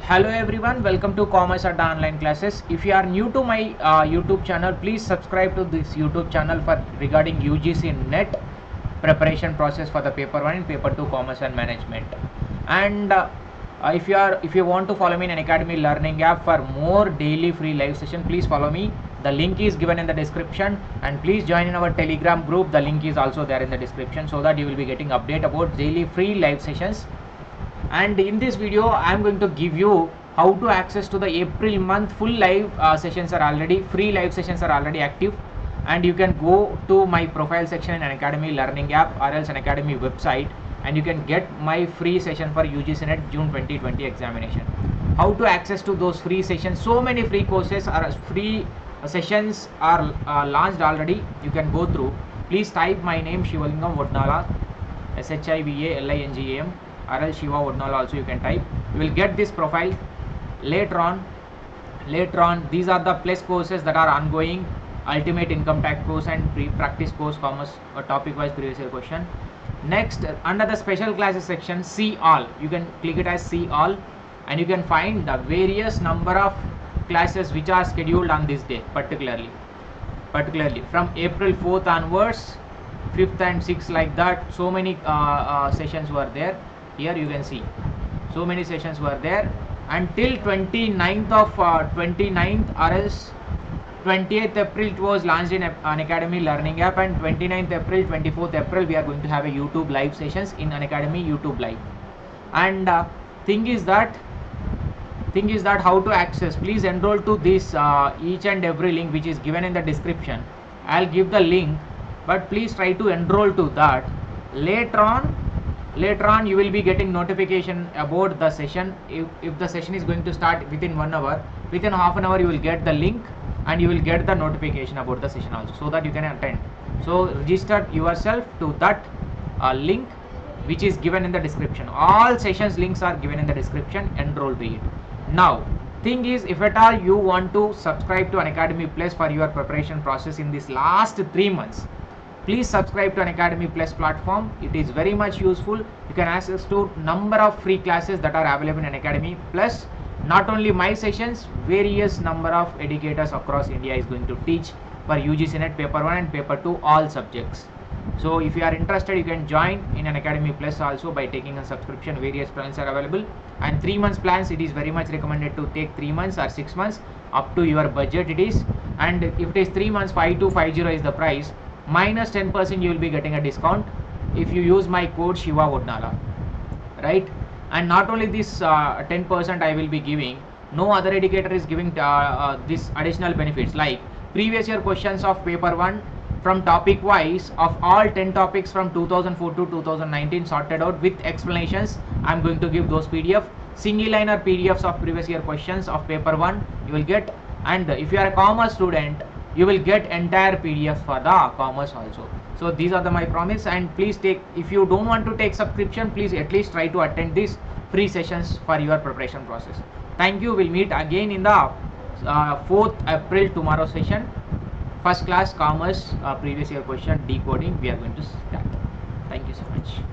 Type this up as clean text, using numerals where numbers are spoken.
Hello everyone, welcome to Commerce Adda Online Classes. If you are new to my YouTube channel, please subscribe to this YouTube channel for regarding UGC NET preparation process for the paper 1 and paper 2 Commerce and Management. And if you want to follow me in an Academy Learning app for more daily free live session, please follow me. The link is given in the description, and please join in our Telegram group. The link is also there in the description, so that you will be getting update about daily free live sessions. And in this video I am going to give you how to access to the April month full live sessions are already free live sessions are already active, and you can go to my profile section in an Academy Learning app or else an Academy website, and you can get my free session for UGC NET June 2020 examination. How to access to those free sessions? So many free courses or free sessions are launched already. You can go through. Please type my name Shivalingam Vodnala, SHIVALINGAM, or else Shiva Vodnala also you can type. You will get this profile. Later on these are the plus courses that are ongoing: ultimate income tax course and pre-practice course, commerce topic wise previous year question. Next, under the special classes section, see all, you can click it as see all, and you can find the various number of classes which are scheduled on this day, particularly from April 4th onwards, 5th and 6th, like that. So many sessions were there. Here you can see so many sessions were there until 29th or else 28th April it was launched in an Academy Learning app, and 29th April 24th April we are going to have a YouTube live sessions in an Academy YouTube live. And thing is that how to access, please enroll to this each and every link which is given in the description. I'll give the link, but please try to enroll to that. Later on you will be getting notification about the session. If the session is going to start within 1 hour, within half an hour you will get the link and you will get the notification about the session also, so that you can attend. So register yourself to that link which is given in the description. All sessions links are given in the description. Enroll to it. Now thing is, if at all you want to subscribe to an Academy Plus for your preparation process in this last 3 months, please subscribe to an Academy Plus platform. It is very much useful. You can access to number of free classes that are available in an Academy Plus. Not only my sessions, various number of educators across India is going to teach for UGC NET paper 1 and paper 2 all subjects. So if you are interested, you can join in an Academy Plus also by taking a subscription. Various plans are available, and 3 months plans, it is very much recommended to take 3 months or 6 months, up to your budget it is. And if it is 3 months, 5250 is the price, minus 10% you will be getting a discount if you use my code Shiva Vodnala, right? And not only this 10% I will be giving, no other educator is giving this additional benefits, like previous year questions of paper 1 from topic wise of all 10 topics from 2004 to 2019 sorted out with explanations. I am going to give those PDF, single liner PDFs of previous year questions of paper 1 you will get. And if you are a commerce student, you will get entire PDF for the commerce also. So these are my promise. And please take, if you don't want to take subscription, please at least try to attend these free sessions for your preparation process. Thank you. We'll meet again in the 4th April tomorrow session. First class commerce previous year question decoding we are going to start. Thank you so much.